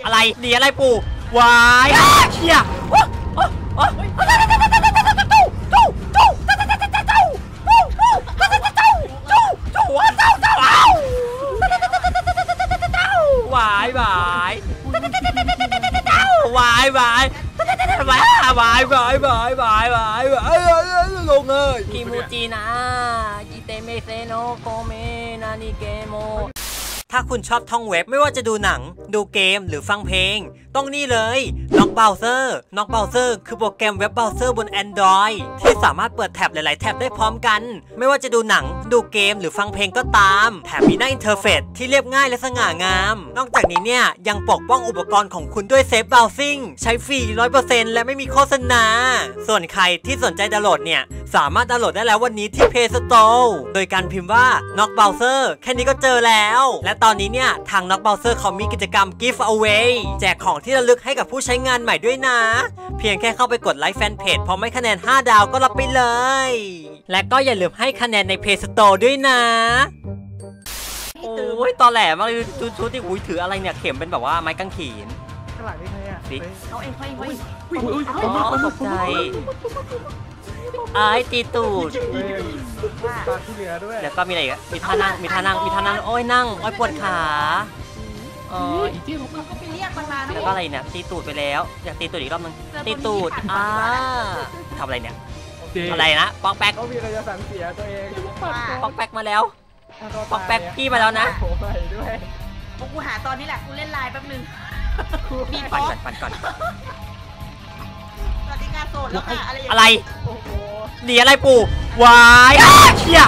อะไรหนีอะไรปู่วายเชี่ยวายวายวายวายวายวายวายวายวายวายลงเลยคิมูจินะกิเตเมเซโนโกเมนานิเกโมถ้าคุณชอบท่องเว็บไม่ว่าจะดูหนังดูเกมหรือฟังเพลงต้องนี่เลยน็อกเบราว์เซอร์น็อกเบราว์เซอร์คือโปรแกรมเว็บเบราว์เซอร์บน Android ที่สามารถเปิดแท็บหลายๆแท็บได้พร้อมกันไม่ว่าจะดูหนังดูเกมหรือฟังเพลงก็ตามแถมมีหน้าอินเทอร์เฟซที่เรียบง่ายและสง่างามนอกจากนี้เนี่ยยังปกป้องอุปกรณ์ของคุณด้วยเซฟเบราว์ซิ่งใช้ฟรี 100% และไม่มีโฆษณาส่วนใครที่สนใจดาวน์โหลดเนี่ยสามารถดาวน์โหลดได้แล้ววันนี้ที่ Play Store โดยการพิมพ์ว่า Knock Browser แค่นี้ก็เจอแล้วและตอนนี้เนี่ยทาง Knock Browser เขามีกิจกรรม Give Away แจกของที่ระลึกให้กับผู้ใช้งานใหม่ด้วยนะเพียงแค่เข้าไปกดไลค์แฟนเพจพร้อมให้คะแนน5 ดาวก็รับไปเลยและก็อย่าลืมให้คะแนนใน Play Store ด้วยนะโอ้ยตอแหลมากเลยชุดที่ถืออะไรเนี่ยเข็มเป็นแบบว่าไม้กางเขนข้างหลังนี่ใครอ่ะเอาเองตกใจไอ้ตีตูดตอนที่เหลือด้วยแล้วก็มีอะไรอีกมีท่านั่งโอ้ยนั่งโอ้ยปวดขาก็ไปเรียกมันมาแล้วก็อะไรเนี่ยตีตูดไปแล้วอยากตีตูดอีกรอบนึงตีตูดทำอะไรเนี่ยอะไรนะป๊อกแป๊กก็มีอะไรจะสั่งเสียตัวเองป๊อกแป๊กมาแล้วป๊อกแป๊กพี่มาแล้วนะกูหาตอนนี้แหละกูเล่นไลน์แป๊บนึงมีปั่นก่อนสวัสดีค่ะโสดแล้วค่ะอะไรหนีอะไรปู่วายเชี่ย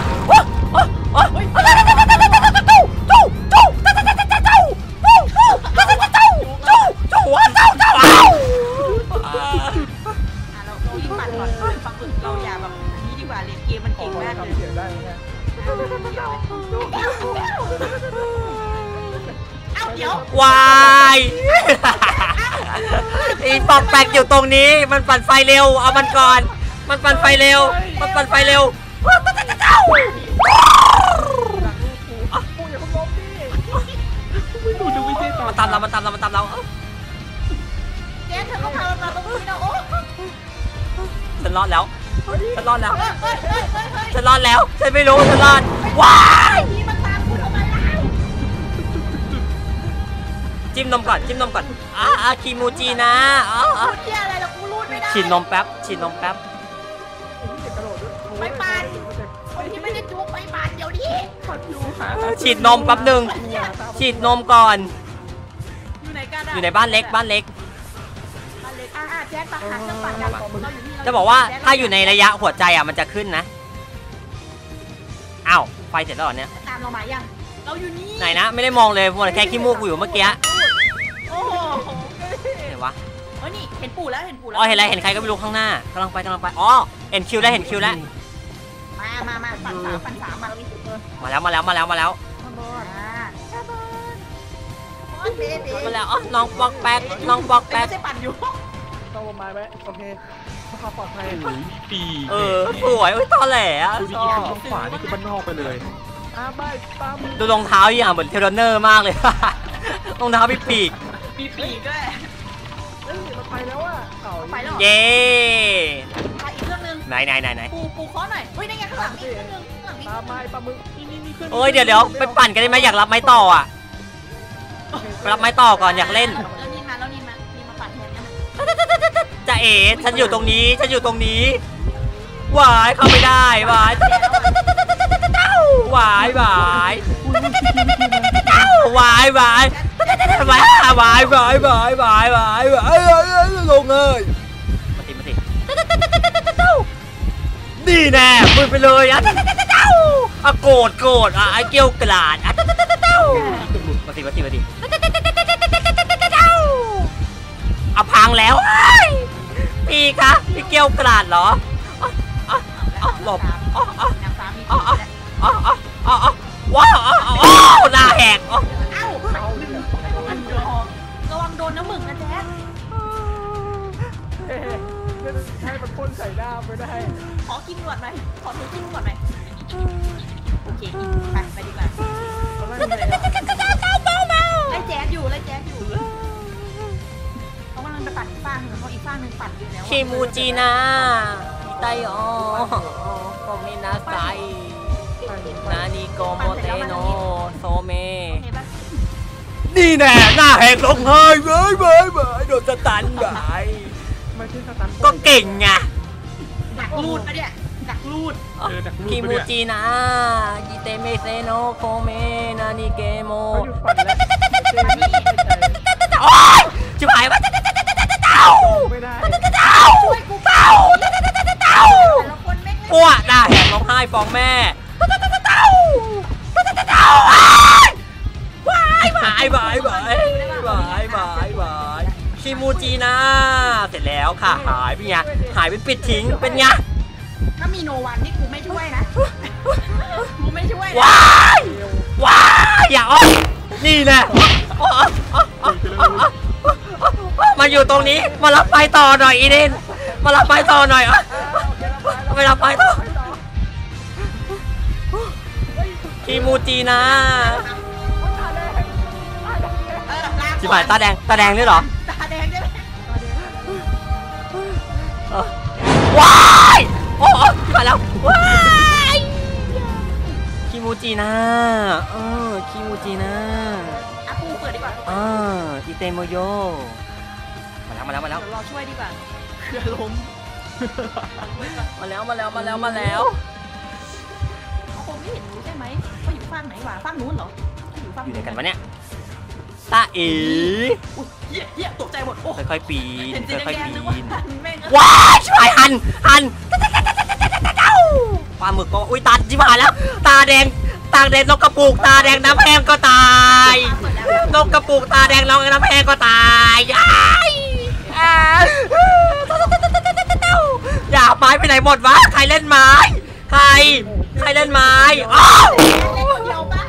เราอย่าแบบนี้ดีกว่าเล่นเกมมันเก่งมากเลยเสียได้ไงเดี๋ยววายอีปอกแปกอยู่ตรงนี้มันปั่นไฟเร็วเอามันก่อนมันปั่นไฟเร็วมันตามเราเจ๊เธอก็พาเราตรงนี้นะโอ้ฉันรอดแล้วฉันไม่รู้ฉันรอดว้ายจิ้มนมก่อนคิมูจินะอะไรล่ะกูรูดไม่ได้ฉีดนมแป๊บไม่ปานที่ไม่ได้จุกไปปานเดี๋ยวนี้ฉีดนมแป๊บนึงฉีดนมก่อนอยู่ในบ้านเล็กแจ๊คตักหาเครื่องปั่นกันจะบอกว่าถ้าอยู่ในระยะหัวใจมันจะขึ้นนะอ้าวไฟเสร็จแล้วเหรอเนี่ยตามเรามายังเราอยู่นี่ไหนนะไม่ได้มองเลยมัวแต่แค่ขี้มูกกูอยู่เมื่อกี้โอ้โหไหนวะนี่เห็นปู่แล้วอ๋อเห็นอะไรเห็นใครก็ไม่รู้ข้างหน้ากำลังไปอ๋อเห็นคิวแล้วมาปั่นสามมาแล้วมาแล้วอ๋อน้องปอกแป๊กไม่ใช่ปั่นอยู่ต้องลงมาไหมโอเคเขาปลอดภัยปีสวยตอแหลดูดีข้างขวานี่คือบ้านนอกไปเลยดูรองเท้าอย่างเหมือนเทรนเนอร์มากเลยรองเท้ามีปีกด้วยมันไปแล้วอ่ะไปแล้วเย้อีกเครื่องนึงไหนปูเคาะหน่อยเฮ้ยได้ไงข้างหลังนี่เครื่องนึงปลาไม้ปลาหมึกนี่โอ้ยเดี๋ยวไปปั่นกันได้ไหมอยากรับไม้ต่ออ่ะรับไม้ต่อก่อนอยากเล่นแล้วนี่มาปั่นแทนกันจะเอ๋ฉันอยู่ตรงนี้วายเข้าไม่ได้วายวายลงเลยมาตินี่แน่พูดไปเลยโกรธไอ้เกี้ยวกลาดมาติพังแล้วพี่คะพี่เกี้ยวกลาดเหรอหลบว้าวหน้าแหกระวังโดนน้ำหมึกนะแจ๊คให้มันพ่นใส่หน้าไม่ได้ขอกินก่อนไหมขอถือกินก่อนไหมโอเคไปดีกว่าไล่แจ๊คอยู่มันไปปั่นอีกฟางหนึ่งเพราะอีกฟางหนึ่งปั่นอยู่แล้วคิมูจินะอิไตโอโกเมนาไซนานิโกโมเตโนโซเมโอเคป่ะนี่แน่หน้าแหกร้องไห้เว้ยโดนสตันไปไม่ใช่สตันก็เก่งไงดักรูดปะเนี่ยดักรูดคิมูจินะกิเตเมเซโนโคเมนานิเกโมเขาหยุดปั่นแล้วเจนี่ไม่ใจโอ๊ยชิบหายวะเต้าไม่ได้ช่วยกูเต้าแต่ละคนแม่งกลัวหน้าแหกร้องไห้ฟ้องแม่เต้าคิมูจินะเสร็จแล้วค่ะหายไปไงหายไปปิดทิ้งเป็นไงถ้ามีโนวันนี่กูไม่ช่วยนะกูไม่ช่วยว้ายอย่าอ้อนนี่แหละมาอยู่ตรงนี้มารับไปต่อหน่อยอีเดนมารับไปต่อหน่อยไม่รับไปต่อคิมูจินะจิ๋วตาแดงด้วยเหรอตาแดงใช่ไหมว้ายโอ้มาแล้วว้ายคิมูจินะคิมูจินะอ่ะปูเปิดดีกว่าอิเตโมโยมาแล้วเดี๋ยวรอช่วยดีกว่าเครือล้มมาแล้วเขาคงไม่เห็นรู้ใช่ไหมว่าอยู่ฝั่งไหนวะฝั่งนู้นเหรออยู่ฝั่งอยู่ในกันวะเนี่ยตาเอ๋อุ้ยเหี้ยตกใจหมดโอ้ค่อยๆปีนเห็นสีค่อยแดๆงๆนึกปีว่าน แม่งว้ายชิบหายหันปลาหมึกก็อุ้ยตาชิบหายแล้วตาแดงนกกระปุกตาแดงน้ำแห้งก็ตายนกกระปุกตาแดงน้ำแห้งก็ตายอย่าไม้ไปไหนหมดวะใครเล่นไม้ใครเล่นไม้อ้าวเดียวปะ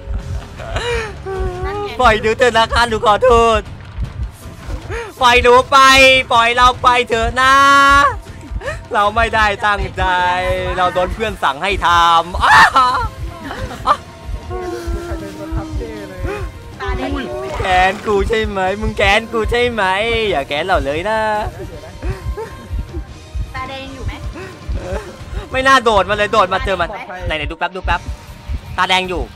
นั่นไงปล่อยหนูเถอะนะคะหนูขอโทษปล่อยหนูไปปล่อยเราไปเถอะนะเราไม่ได้ตั้งใจเราโดนเพื่อนสั่งให้ทำใครเดินมาทับเจ้เลยตาแดงแกนกูใช่ไหมมึงแกนกูใช่ไหมอย่าแกนเราเลยนะตาแดงอยู่ไหมไม่น่าโดดมาเลยโดดมาเจอมันไหนดูแป๊บตาแดงอยู่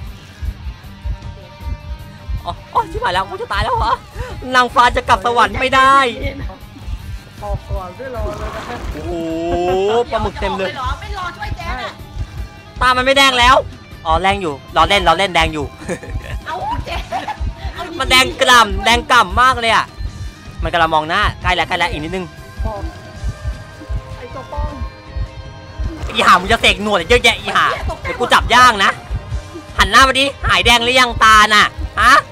อ๋อชิบหายแล้วกูจะตายแล้วเหรอนางฟ้าจะกลับสวรรค์ไม่ได้ออกก่อนไม่รอเลยนะโอ้โหปลาหมึกเต็มเลยไม่รอช่วยแจ๊ดอ่ะตามันไม่แดงแล้วอ๋อแดงอยู่เราเล่นแดงอยู่เอาแจ๊ดมันแดงกล่ำมากเลยอ่ะมันกำลังมองหน้าใกล้แล้วอีกนิดนึงพอไอ้ตัวป้องอีห่ามึงจะเสกหนวดเยอะแยะอีห่าเดี๋ยวกูจับย่างนะหันหน้ามาดิหายแดงหรือยังตาน่ะฮะ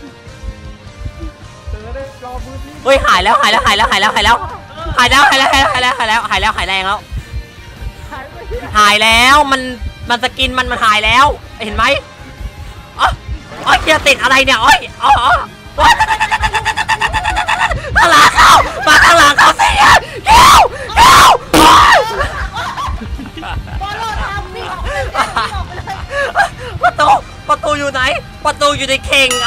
เจอได้รอมือที่เฮ้ยหายแล้วหายแรงแล้วหายไปหายแล้วมันสกินมันหายแล้วเห็นไหมอ๋อเกียร์ติดอะไรเนี่ยอ๋อข้างหลังเขามาข้างหลังเขาสิเกี้ยวบอลโลดทำวิ่งออกไปเลยประตูอยู่ไหนประตูอยู่ในเข่ง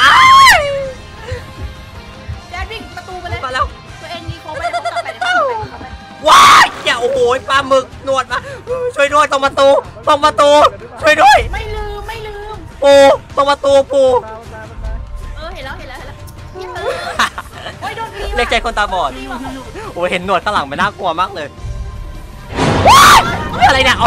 แจ๊ดวิ่งประตูไปเลยมาแล้วตัวเองนี่เขาไปเขากลับไปเดี๋ยวเขาไปว้ายอย่าโอ้โหปลาหมึกหนวดมาช่วยด้วยตรงประตูช่วยด้วยไม่ลืมปูตรงประตูปูตาเห็นแล้วโอ้ยโดนตีเรียกใจคนตาบอดตีว่ะโอ้ยเห็นหนวดข้างหลังมันน่ากลัวมากเลยว้ายอะไรเนี่ย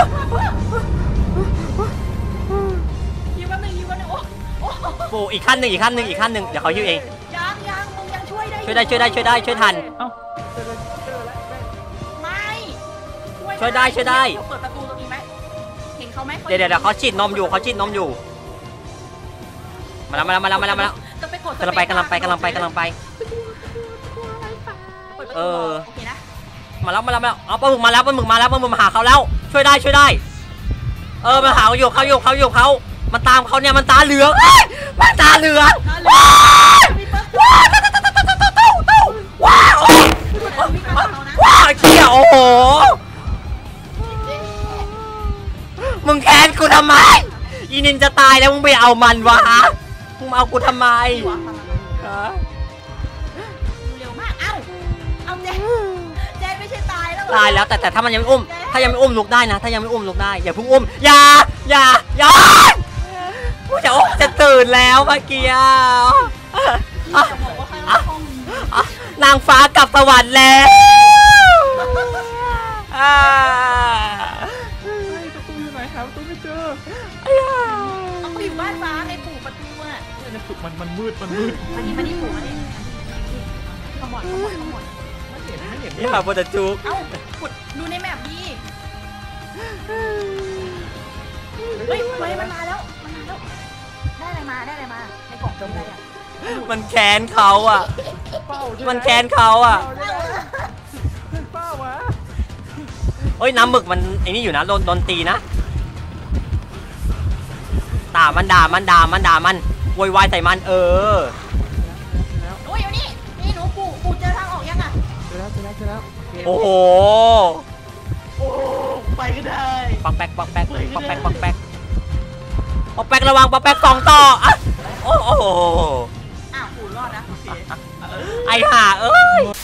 ยิงวันหนึ่งโอ้ปูอีกขั้นหนึ่งเดี๋ยวเขายิ้วเองยังมึงยังช่วยได้ช่วยทันเอ้าเจอแล้วแม่ไม่ช่วยได้เปิดประตูตรงนี้ไหมเห็นเขาไหมเดี๋ยวเขาฉีดนมอยู่มาแล้วจะไปกดกำลังไปเออโอเคนะมาแล้วเอาปลาหมึกมาหาเขาแล้วช่วยได้มาหาเขาอยู่มันตามเขาเนี่ยมันตาเหลืองว้าวเขี้ยวโอ้โหมึงแค้นกูทำไมอีนินจะตายแล้วมึงไปเอามันวะมึงเอากูทำไมเร็วมากเอ้าตายแล้วแต่ถ้ามันยังไม่อุ้มถ้ายังไม่อุ้มลุกได้นะถ้ายังไม่อุ้มลุกได้อย่าเพิ่งอุ้มอย่ากูจะอุ้มจะตื่นแล้วเมื่อกี้จะบอกว่าข้างห้องมีนางฟ้ากลับสวรรค์แล้วประตูอยู่ไหนหาประตูไม่เจอเอาไปอยู่บ้านฟ้าในปู่ประตูอ่ะเนี่ยสุกมันมืดมานี่ปู่มานี่ขมอดไม่เห็นนี่ค่ะโปรตจุกเอ้าขุดดูในแมปดิเฮ้ยมันมาแล้วได้อะไรมาในกล่องจมอะไรอ่ะมันแค้นเขาอ่ะมันแค้นเขาอ่ะเป้าวะเฮ้ยน้ำหมึกมันไอ้นี่อยู่นะโดนตีนะด่ามันโวยวายใส่มันโอ้ยอยู่นี่หนูปู่เจอทางออกยังอ่ะเจอแล้วโอ้โหไปก็ได้ปักแป๊กระวังปักแป๊ก2ต่ออ่ะโอ้โหอ้าวปู่รอดนะโอเคไอ้ห่าเอ้ย